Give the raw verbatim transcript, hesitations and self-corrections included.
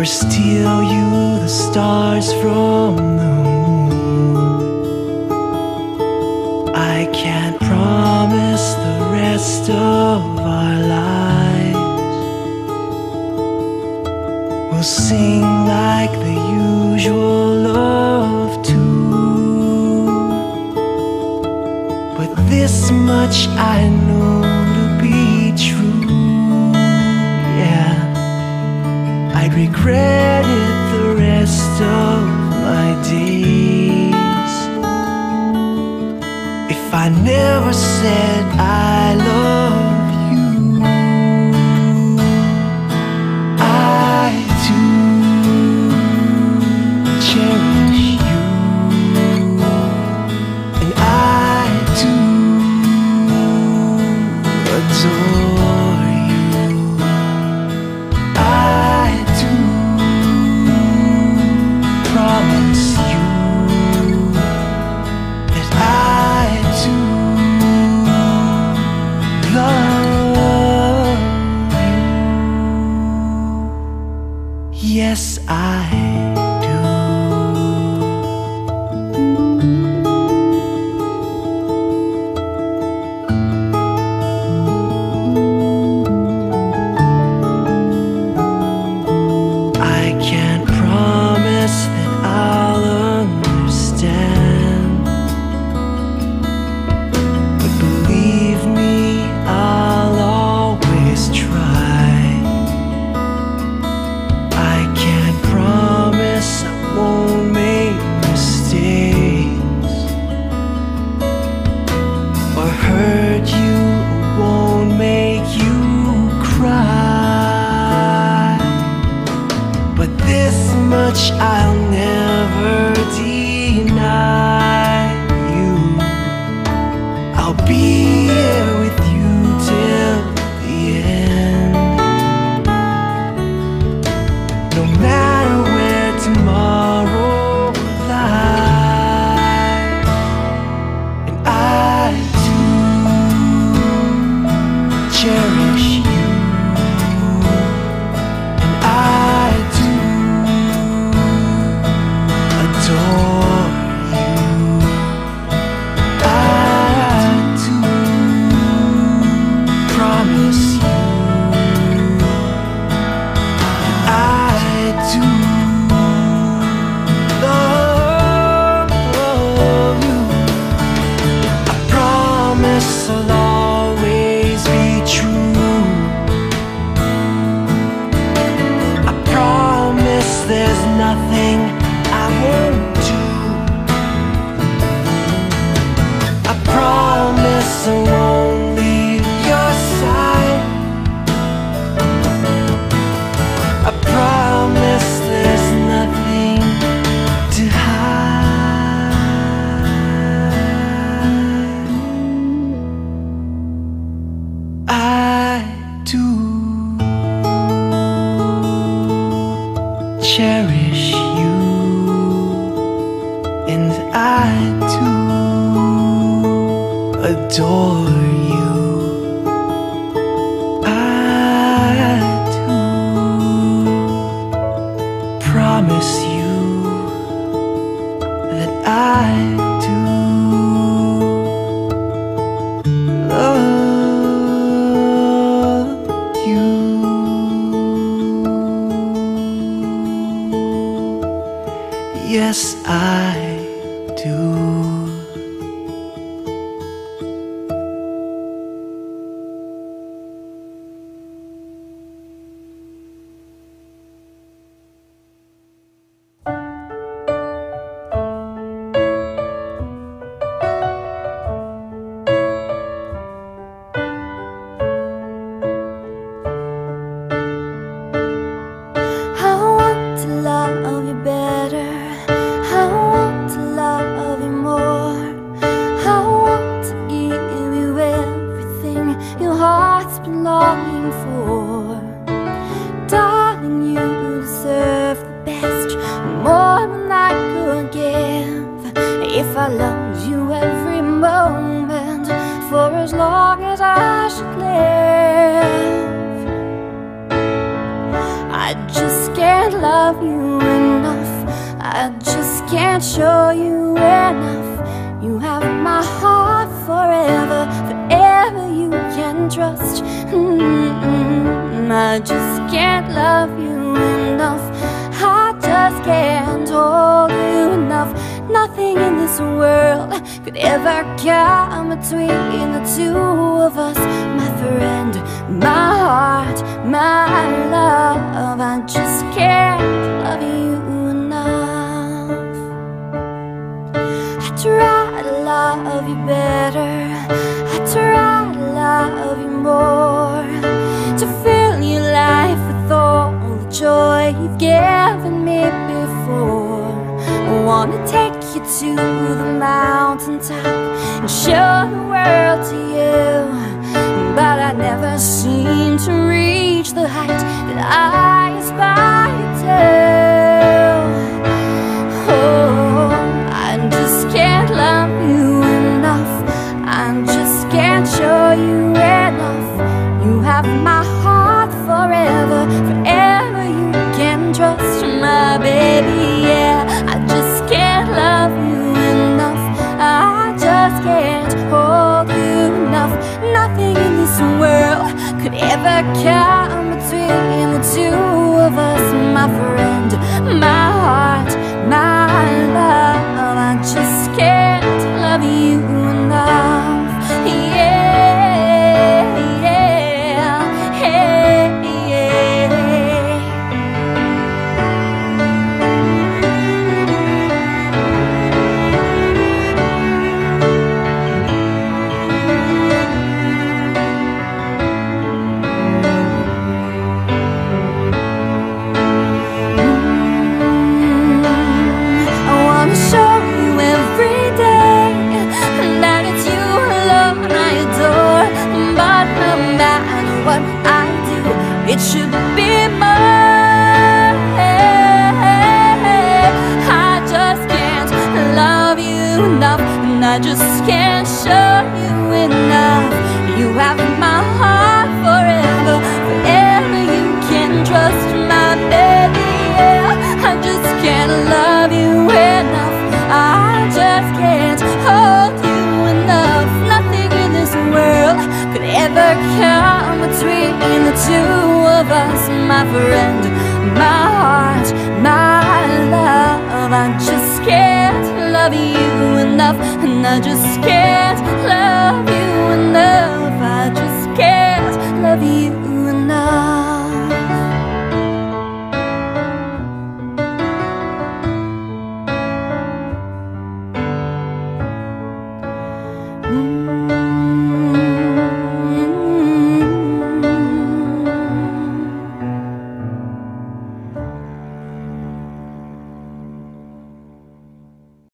or steal you the stars from the moon. I can't promise the rest of our lives. We'll sing like the usual love tune, but this much I know to be true. Yeah, I'd regret it the rest of my days if I never said I love you. I do cherish you, and I do adore you. I do promise you that I do love you. Yes, I do. I can't promise that I'll understand, but believe me, I'll always try. I can't promise I won't make mistakes or hurt you or won't make you cry, but this much I'll never deny you. I'll be here with you till the end, no matter where tomorrow lies. And I do cherish you, and I do adore you. I do promise you that I do love you. I promise I'll always be true. I promise there's nothing I won't do. I promise I won't leave your side. I promise there's nothing to hide. I do cherish you, and I do adore you. I do promise you that I do love you. Yes, I do. love you enough. I just can't show you enough. You have my heart forever, forever you can trust. Mm-mm. I just can't love you enough. I just can't hold you enough. Nothing in this world could ever come between the two of us. My friend, my heart, my love. I just can't love you enough. I try to love you better. I try to love you more, to fill your life with all the joy you've given me before. I wanna take you to the mountaintop and show the world to you, but I never seem to reach the height that I aspire to. Oh, I just can't love you enough. I just can't show you enough. You have my heart forever, forever you can trust, my baby, yeah. I just can't love you enough. I just can't hold you enough. Nothing in this world could ever come between the two of us, my friend, my heart, my love. I just can't love you enough. Yeah, yeah, hey, yeah. I wanna show you every day that it's you alone I adore. But no matter what I do, it should be more. I just can't love you enough, and I just can't show you enough. You have my heart forever, forever you can trust, my baby, yeah. I just can't love you enough. I just can't hold you enough. Nothing in this world could ever come between the two of us, my friend, my heart, my love. I just can't love you enough, and I just can't